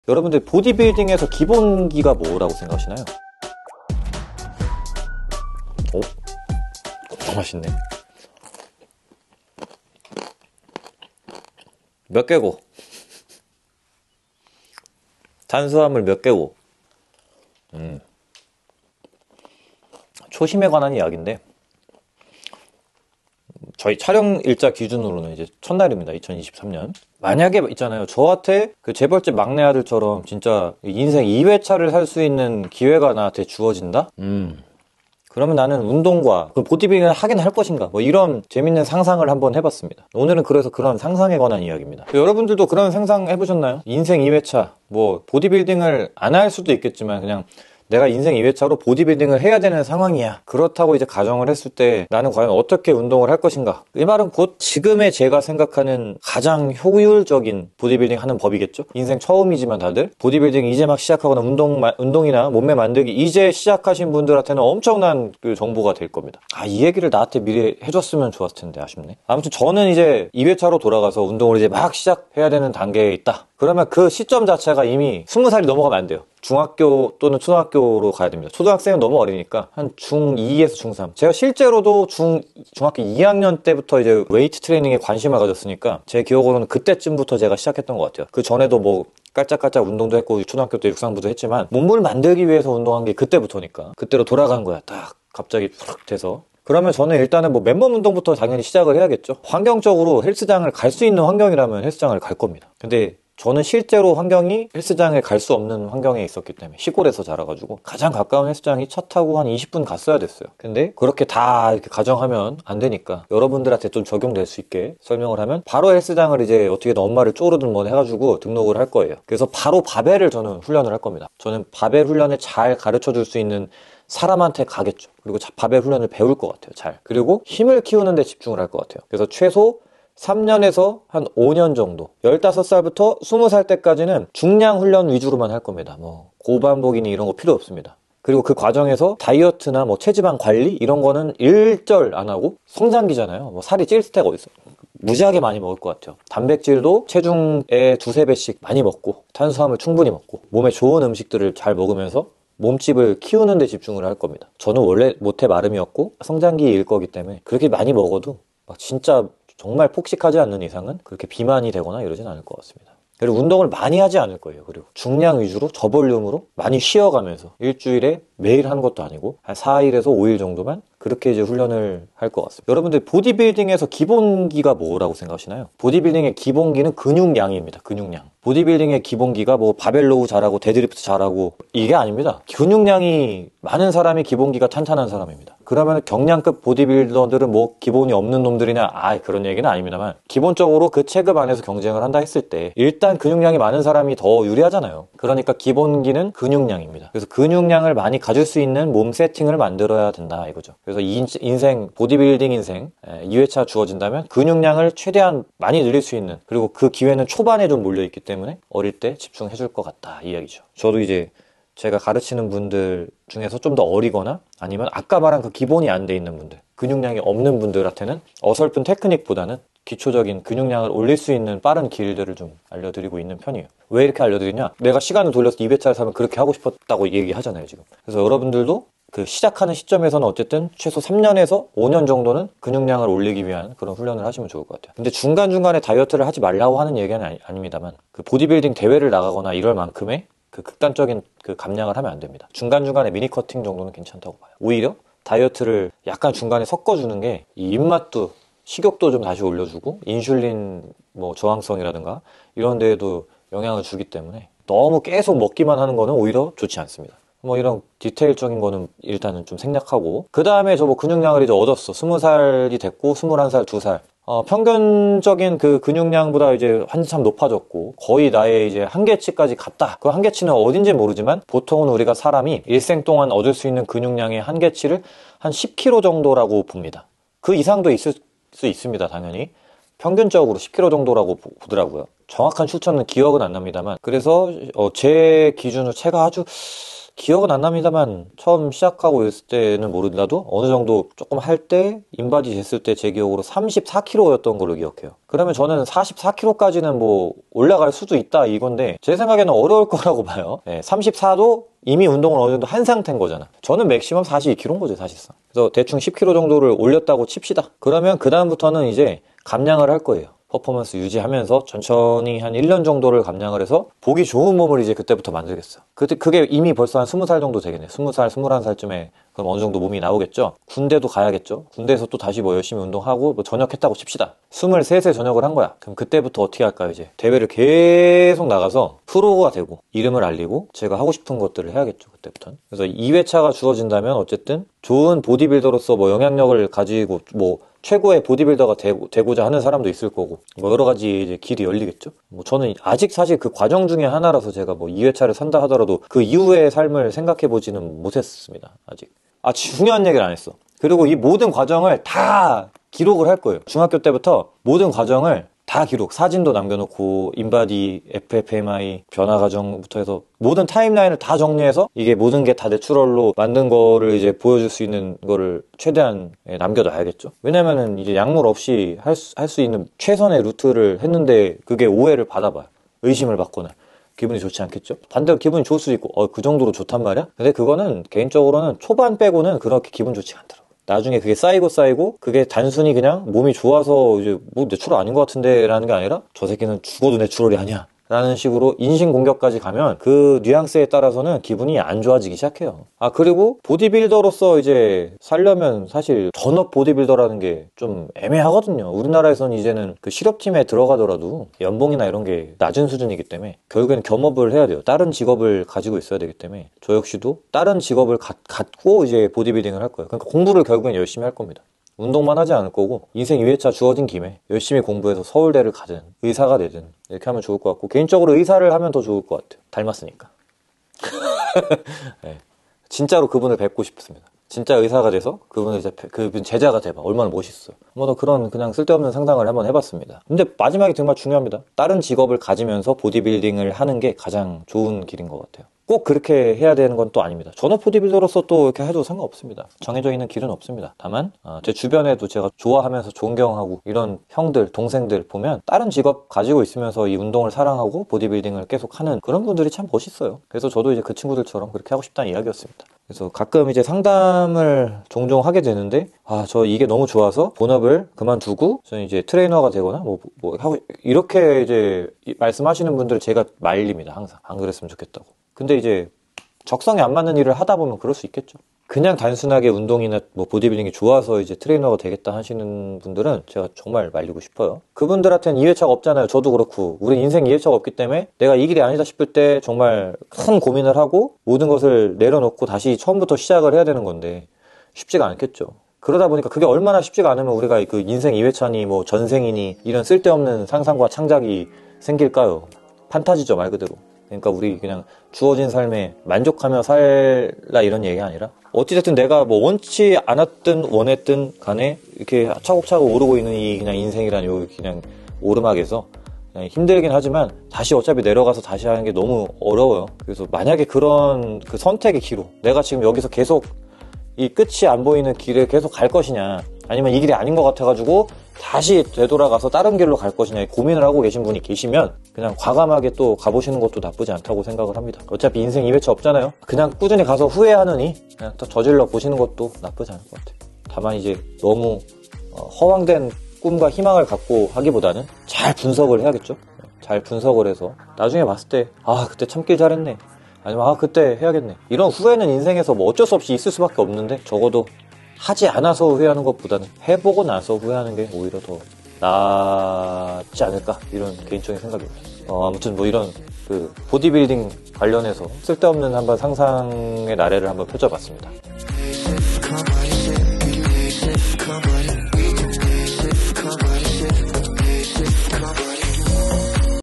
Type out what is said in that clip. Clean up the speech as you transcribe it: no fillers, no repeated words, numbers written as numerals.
여러분들 보디빌딩에서 기본기가 뭐라고 생각하시나요? 오, 맛있네. 몇 개고? 탄수화물 몇 개고? 초심에 관한 이야기인데, 저희 촬영 일자 기준으로는 이제 첫날입니다. 2023년. 만약에 있잖아요. 저한테 그 재벌집 막내 아들처럼 진짜 인생 2회차를 살 수 있는 기회가 나한테 주어진다? 그러면 나는 운동과 보디빌딩을 하긴 할 것인가? 뭐 이런 재밌는 상상을 한번 해봤습니다. 오늘은 그래서 그런 상상에 관한 이야기입니다. 여러분들도 그런 상상 해보셨나요? 인생 2회차, 뭐 보디빌딩을 안 할 수도 있겠지만 그냥 내가 인생 2회차로 보디빌딩을 해야 되는 상황이야. 그렇다고 이제 가정을 했을 때 나는 과연 어떻게 운동을 할 것인가? 이 말은 곧 지금의 제가 생각하는 가장 효율적인 보디빌딩 하는 법이겠죠? 인생 처음이지만 다들 보디빌딩 이제 막 시작하거나 운동이나 몸매 만들기 이제 시작하신 분들한테는 엄청난 그 정보가 될 겁니다. 이 얘기를 나한테 미리 해줬으면 좋았을 텐데 아쉽네. 아무튼 저는 이제 2회차로 돌아가서 운동을 이제 막 시작해야 되는 단계에 있다. 그러면 그 시점 자체가 이미 20살이 넘어가면 안 돼요. 중학교 또는 초등학교로 가야 됩니다. 초등학생은 너무 어리니까 한 중2에서 중3. 제가 실제로도 중학교 2학년 때부터 이제 웨이트 트레이닝에 관심을 가졌으니까 제 기억으로는 그때쯤부터 제가 시작했던 것 같아요. 그 전에도 뭐 깔짝깔짝 운동도 했고 초등학교 때 육상부도 했지만 몸을 만들기 위해서 운동한 게 그때부터니까 그때로 돌아간 거야. 딱 갑자기 푹 돼서. 그러면 저는 일단은 뭐 맨몸 운동부터 당연히 시작을 해야겠죠. 환경적으로 헬스장을 갈 수 있는 환경이라면 헬스장을 갈 겁니다. 근데 저는 실제로 환경이 헬스장에 갈 수 없는 환경에 있었기 때문에 시골에서 자라가지고 가장 가까운 헬스장이 차 타고 한 20분 갔어야 됐어요. 근데 그렇게 다 이렇게 가정하면 안 되니까 여러분들한테 좀 적용될 수 있게 설명을 하면 바로 헬스장을 이제 어떻게든 엄마를 쪼르든 뭐 해가지고 등록을 할 거예요. 그래서 바로 바벨을 저는 훈련을 할 겁니다. 저는 바벨 훈련을 잘 가르쳐 줄 수 있는 사람한테 가겠죠. 그리고 바벨 훈련을 배울 것 같아요. 잘. 그리고 힘을 키우는 데 집중을 할 것 같아요. 그래서 최소 3년에서 한 5년 정도 15살부터 20살 때까지는 중량 훈련 위주로만 할 겁니다. 뭐 고반복이니 이런 거 필요 없습니다. 그리고 그 과정에서 다이어트나 뭐 체지방 관리 이런 거는 일절 안 하고 성장기잖아요. 뭐 살이 찔 때가 어딨어. 무지하게 많이 먹을 것 같아요. 단백질도 체중의 2~3배씩 많이 먹고 탄수화물 충분히 먹고 몸에 좋은 음식들을 잘 먹으면서 몸집을 키우는 데 집중을 할 겁니다. 저는 원래 모태 마름이었고 성장기일 거기 때문에 그렇게 많이 먹어도 막 진짜 정말 폭식하지 않는 이상은 그렇게 비만이 되거나 이러진 않을 것 같습니다. 그리고 운동을 많이 하지 않을 거예요. 그리고 중량 위주로 저볼륨으로 많이 쉬어가면서 일주일에 매일 하는 것도 아니고 한 4일에서 5일 정도만 그렇게 이제 훈련을 할 것 같습니다. 여러분들 보디빌딩에서 기본기가 뭐라고 생각하시나요? 보디빌딩의 기본기는 근육량입니다. 근육량. 보디빌딩의 기본기가 뭐 바벨로우 잘하고 데드리프트 잘하고 이게 아닙니다. 근육량이 많은 사람이 기본기가 탄탄한 사람입니다. 그러면 경량급 보디빌더들은 뭐 기본이 없는 놈들이냐? 그런 얘기는 아닙니다만 기본적으로 그 체급 안에서 경쟁을 한다 했을 때 일단 근육량이 많은 사람이 더 유리하잖아요. 그러니까 기본기는 근육량입니다. 그래서 근육량을 많이 가질 수 있는 몸 세팅을 만들어야 된다 이거죠. 그래서 인생 보디빌딩 인생 2회차 주어진다면 근육량을 최대한 많이 늘릴 수 있는 그리고 그 기회는 초반에 좀 몰려있기 때문에 어릴 때 집중해 줄 것 같다 이 이야기죠. 저도 이제 제가 가르치는 분들 중에서 좀 더 어리거나 아니면 아까 말한 그 기본이 안 돼 있는 분들 근육량이 없는 분들한테는 어설픈 테크닉보다는 기초적인 근육량을 올릴 수 있는 빠른 길들을 좀 알려드리고 있는 편이에요. 왜 이렇게 알려드리냐? 내가 시간을 돌려서 2회차를 사면 그렇게 하고 싶었다고 얘기하잖아요 지금. 그래서 여러분들도 그 시작하는 시점에서는 어쨌든 최소 3년에서 5년 정도는 근육량을 올리기 위한 그런 훈련을 하시면 좋을 것 같아요. 근데 중간중간에 다이어트를 하지 말라고 하는 얘기는 아닙니다만 그 보디빌딩 대회를 나가거나 이럴 만큼의 그 극단적인 그 감량을 하면 안 됩니다. 중간중간에 미니 커팅 정도는 괜찮다고 봐요. 오히려 다이어트를 약간 중간에 섞어주는 게 이 입맛도 식욕도 좀 다시 올려주고 인슐린 뭐 저항성이라든가 이런 데에도 영향을 주기 때문에 너무 계속 먹기만 하는 거는 오히려 좋지 않습니다. 뭐 이런 디테일적인 거는 일단은 좀 생략하고 그 다음에 저 뭐 근육량을 이제 얻었어. 20살이 됐고 21살, 2살 평균적인 그 근육량보다 이제 한참 높아졌고 거의 나의 이제 한계치까지 갔다. 그 한계치는 어딘지 모르지만 보통은 우리가 사람이 일생 동안 얻을 수 있는 근육량의 한계치를 한 10kg 정도라고 봅니다. 그 이상도 있을 수 있습니다. 당연히 평균적으로 10kg 정도라고 보더라고요. 정확한 추천은 기억은 안 납니다만 그래서 제 기준으로 체가 아주 기억은 안 납니다만 처음 시작하고 있을 때는 모르더라도 어느 정도 조금 할 때 인바디 쟀을 때 제 기억으로 34kg였던 걸로 기억해요. 그러면 저는 44kg까지는 뭐 올라갈 수도 있다 이건데 제 생각에는 어려울 거라고 봐요. 34도 이미 운동을 어느 정도 한 상태인 거잖아. 저는 맥시멈 42kg인 거죠, 사실상. 그래서 대충 10kg 정도를 올렸다고 칩시다. 그러면 그 다음부터는 이제 감량을 할 거예요. 퍼포먼스 유지하면서 천천히 한 1년 정도를 감량을 해서 보기 좋은 몸을 이제 그때부터 만들겠어. 그게 이미 벌써 한 20살 정도 되겠네. 20살, 21살쯤에 그럼 어느 정도 몸이 나오겠죠. 군대도 가야겠죠. 군대에서 또 다시 뭐 열심히 운동하고 뭐 전역했다고 칩시다. 23세 전역을 한 거야. 그럼 그때부터 어떻게 할까요? 이제 대회를 계속 나가서 프로가 되고 이름을 알리고 제가 하고 싶은 것들을 해야겠죠. 그때부터는. 그래서 2회차가 주어진다면 어쨌든 좋은 보디빌더로서 뭐 영향력을 가지고 뭐 최고의 보디빌더가 되고자 하는 사람도 있을 거고 뭐 여러 가지 이제 길이 열리겠죠. 뭐 저는 아직 사실 그 과정 중에 하나라서 제가 뭐 2회차를 산다 하더라도 그 이후의 삶을 생각해 보지는 못했습니다. 아직. 중요한 얘기를 안 했어. 그리고 이 모든 과정을 다 기록을 할 거예요. 중학교 때부터 모든 과정을 다 기록, 사진도 남겨놓고 인바디, FFMI, 변화 과정부터 해서 모든 타임라인을 다 정리해서 이게 모든 게 다 내추럴로 만든 거를 이제 보여줄 수 있는 거를 최대한 남겨놔야겠죠. 왜냐면은 이제 약물 없이 할 수 있는 최선의 루트를 했는데 그게 오해를 받아봐요. 의심을 받거나. 기분이 좋지 않겠죠? 반대로 기분이 좋을 수도 있고 그 정도로 좋단 말이야? 근데 그거는 개인적으로는 초반 빼고는 그렇게 기분 좋지 않더라고. 나중에 그게 쌓이고 그게 단순히 그냥 몸이 좋아서 이제 뭐 내추럴 아닌 것 같은데 라는 게 아니라 저 새끼는 죽어도 내추럴이 아니야 라는 식으로 인신공격까지 가면 그 뉘앙스에 따라서는 기분이 안 좋아지기 시작해요. 그리고 보디빌더로서 이제 살려면 사실 전업 보디빌더라는 게 좀 애매하거든요. 우리나라에서는 이제는 그 실업팀에 들어가더라도 연봉이나 이런 게 낮은 수준이기 때문에 결국에는 겸업을 해야 돼요. 다른 직업을 가지고 있어야 되기 때문에 저 역시도 다른 직업을 갖고 이제 보디빌딩을 할 거예요. 그러니까 공부를 결국엔 열심히 할 겁니다. 운동만 하지 않을 거고 인생 2회차 주어진 김에 열심히 공부해서 서울대를 가든 의사가 되든 이렇게 하면 좋을 것 같고 개인적으로 의사를 하면 더 좋을 것 같아요. 닮았으니까. 네. 진짜로 그분을 뵙고 싶습니다. 진짜 의사가 돼서 그분 제자가 돼봐. 얼마나 멋있어. 뭐 그런 그냥 쓸데없는 상상을 한번 해봤습니다. 근데 마지막이 정말 중요합니다. 다른 직업을 가지면서 보디빌딩을 하는 게 가장 좋은 길인 것 같아요. 꼭 그렇게 해야 되는 건 또 아닙니다. 전업 보디빌더로서 또 이렇게 해도 상관없습니다. 정해져 있는 길은 없습니다. 다만 제 주변에도 제가 좋아하면서 존경하고 이런 형들, 동생들 보면 다른 직업 가지고 있으면서 이 운동을 사랑하고 보디빌딩을 계속 하는 그런 분들이 참 멋있어요. 그래서 저도 이제 그 친구들처럼 그렇게 하고 싶다는 이야기였습니다. 그래서 가끔 이제 상담을 종종 하게 되는데 저 이게 너무 좋아서 본업을 그만두고 저는 이제 트레이너가 되거나 뭐 하고 이렇게 이제 말씀하시는 분들을 제가 말립니다. 항상 안 그랬으면 좋겠다고. 근데 이제 적성에 안 맞는 일을 하다 보면 그럴 수 있겠죠. 그냥 단순하게 운동이나 뭐 보디빌딩이 좋아서 이제 트레이너가 되겠다 하시는 분들은 제가 정말 말리고 싶어요. 그분들한테는 2회차가 없잖아요. 저도 그렇고 우리 인생 2회차가 없기 때문에 내가 이 길이 아니다 싶을 때 정말 큰 고민을 하고 모든 것을 내려놓고 다시 처음부터 시작을 해야 되는 건데 쉽지가 않겠죠. 그러다 보니까 그게 얼마나 쉽지가 않으면 우리가 그 인생 2회차니 뭐 전생이니 이런 쓸데없는 상상과 창작이 생길까요? 판타지죠, 말 그대로. 그러니까 우리 그냥 주어진 삶에 만족하며 살라 이런 얘기가 아니라 어찌됐든 내가 뭐 원치 않았든 원했든 간에 이렇게 차곡차곡 오르고 있는 이 그냥 인생이라는 요 그냥 오르막에서 그냥 힘들긴 하지만 다시 어차피 내려가서 다시 하는 게 너무 어려워요. 그래서 만약에 그런 그 선택의 기로 내가 지금 여기서 계속 이 끝이 안 보이는 길에 계속 갈 것이냐 아니면 이 길이 아닌 것 같아가지고 다시 되돌아가서 다른 길로 갈 것이냐 고민을 하고 계신 분이 계시면 그냥 과감하게 또 가보시는 것도 나쁘지 않다고 생각을 합니다. 어차피 인생 2회차 없잖아요. 그냥 꾸준히 가서 후회하느니 그냥 또 저질러 보시는 것도 나쁘지 않을 것 같아요. 다만 이제 너무 허황된 꿈과 희망을 갖고 하기보다는 잘 분석을 해야겠죠. 잘 분석을 해서 나중에 봤을 때 그때 참길 잘했네 아니면 그때 해야겠네 이런 후회는 인생에서 뭐 어쩔 수 없이 있을 수밖에 없는데 적어도 하지 않아서 후회하는 것보다는 해보고 나서 후회하는 게 오히려 더 낫지 않을까 이런 개인적인 생각입니다. 아무튼 뭐 이런 그 보디빌딩 관련해서 쓸데없는 한번 상상의 나래를 한번 펼쳐봤습니다.